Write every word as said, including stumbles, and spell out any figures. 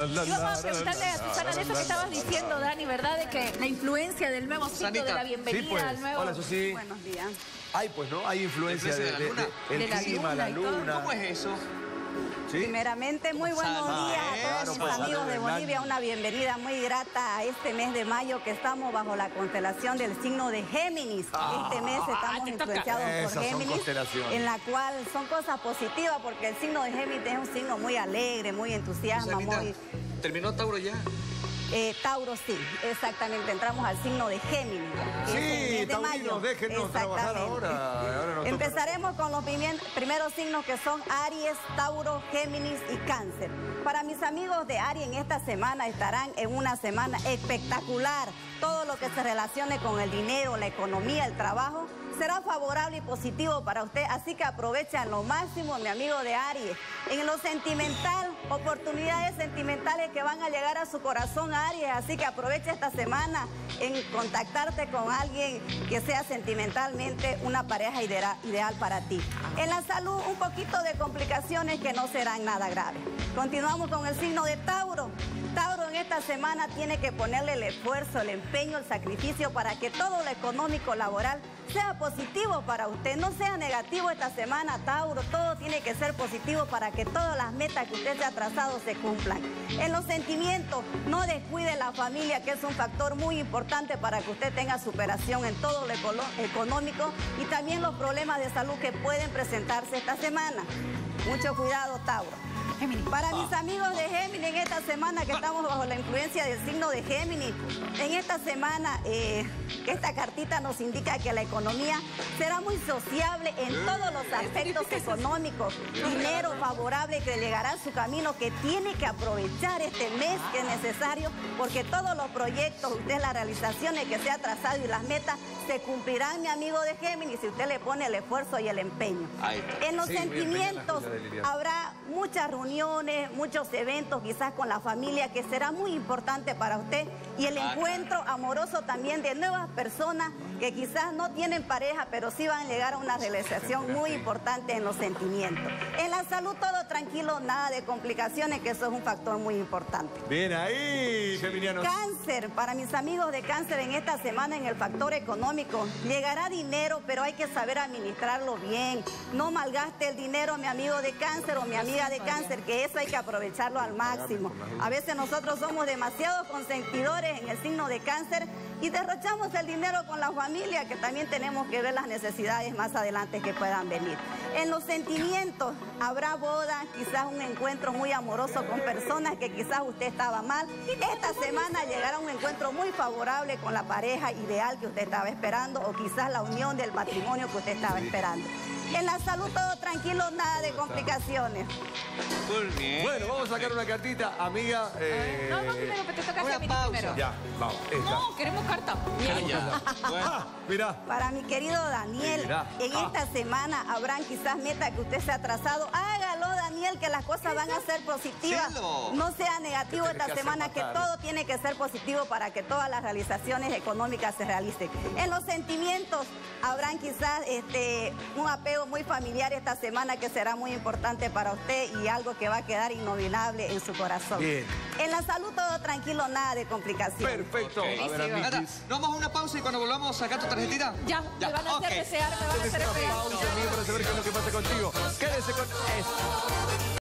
Yo vamos a preguntarle a Susana de eso que estabas diciendo, Dani, ¿verdad? De que la influencia del nuevo ciclo de la bienvenida sí, pues. al nuevo... Hola, Susi. Buenos días. Hay, pues, ¿no? Hay influencia de, de la de, luna. de, De el la clima, luna la y todo. luna. ¿Cómo es eso? ¿Sí? Primeramente, muy buenos Gonzalo. días Ah, a todos claro, mis pues, amigos de Gonzalo Bolivia. Hernán. Una bienvenida muy grata a este mes de mayo que estamos bajo la constelación del signo de Géminis. Ah, este mes estamos te toca. influenciados Esas por son Géminis, constelaciones. en la cual son cosas positivas porque el signo de Géminis es un signo muy alegre, muy entusiasma, Susanita, muy... ¿terminó Tauro ya? Eh, Tauro, sí, exactamente. Entramos al signo de Géminis. que es el Sí, mes de taurinos, mayo. déjennos trabajar Exactamente. ahora. ahora nos toca. Empezaremos con los primer- primeros signos que son Aries, Tauro, Géminis y Cáncer. Para mis amigos de Aries en esta semana estarán en una semana espectacular. Todo lo que se relacione con el dinero, la economía, el trabajo, será favorable y positivo para usted. Así que aprovechen lo máximo, mi amigo de Aries. En lo sentimental, oportunidades sentimentales que van a llegar a su corazón, Aries. Así que aprovecha esta semana en contactarte con alguien que sea sentimentalmente una pareja idea- ideal para ti. En la salud, un poquito de complicaciones que no serán nada graves. Continuamos con el signo de Tauro. Tauro en esta semana tiene que ponerle el esfuerzo, el empeño, el sacrificio para que todo lo económico, laboral, sea positivo para usted. No sea negativo esta semana, Tauro. Todo tiene que ser positivo para que todas las metas que usted se ha trazado se cumplan. En los sentimientos, no descuide la familia, que es un factor muy importante para que usted tenga superación en todo lo eco- económico y también los problemas de salud que pueden presentarse esta semana. Mucho cuidado, Tauro. Géminis. Para mis amigos de Géminis, en esta semana que estamos bajo la influencia del signo de Géminis, en esta semana eh, esta cartita nos indica que la economía será muy sociable en todos los aspectos económicos, dinero favorable que llegará a su camino, que tiene que aprovechar este mes que es necesario, porque todos los proyectos, usted las realizaciones que se ha trazado y las metas se cumplirán, mi amigo de Géminis, si usted le pone el esfuerzo y el empeño. Ahí está. En los Sí, bien, bien, sentimientos la cosa de Liliana. habrá muchas reuniones, muchos eventos quizás con la familia que será muy importante para usted y el Ah, encuentro amoroso también de nuevas personas que quizás no tienen pareja pero sí van a llegar a una realización muy importante en los sentimientos. En la salud todo tranquilo, nada de complicaciones, que eso es un factor muy importante. Bien ahí, geminianos. Cáncer, para mis amigos de Cáncer en esta semana en el factor económico, llegará dinero, pero hay que saber administrarlo bien. No malgaste el dinero, mi amigo de Cáncer o mi amiga de Cáncer, que eso hay que aprovecharlo al máximo. A veces nosotros somos demasiados consentidores en el signo de Cáncer y derrochamos el dinero con la familia, que también tenemos que ver las necesidades más adelante que puedan venir. En los sentimientos habrá boda, quizás un encuentro muy amoroso con personas que quizás usted estaba mal. Esta semana llegará un encuentro muy favorable con la pareja ideal que usted estaba esperando o quizás la unión del matrimonio que usted estaba esperando. En la salud todo tranquilo, nada de complicaciones. Muy bien. Bueno, vamos a sacar una cartita, amiga. eh, No, no, primero, que te toca una Géminis pausa. primero. Ya, vamos. Esta. No, queremos carta. Ya, ya. Bueno. Ah, mirá. Para mi querido Daniel, Mira. en Ah. esta semana habrán quizás metas que usted se ha trazado. Hágalo, Daniel, que las cosas van a ser positivas. Cielo. No sea negativo Que tenés esta que semana, hacer que matar. todo tiene que ser positivo para que todas las realizaciones económicas se realicen. En los sentimientos habrán quizás este, un apego muy familiar esta semana que será muy importante para usted y algo que va a quedar inolvidable en su corazón. Bien. En la salud todo tranquilo, nada de complicaciones. Perfecto. Ok. A ver, Sí, sí, Nada, amiguis. nos vamos a una pausa y cuando volvamos sacar tu tarjetita. Ya, me van a hacer ok. desear, me van a hacer Una esperar. pausa, amigo, para saber qué es lo que pasa contigo. Quédese con esto.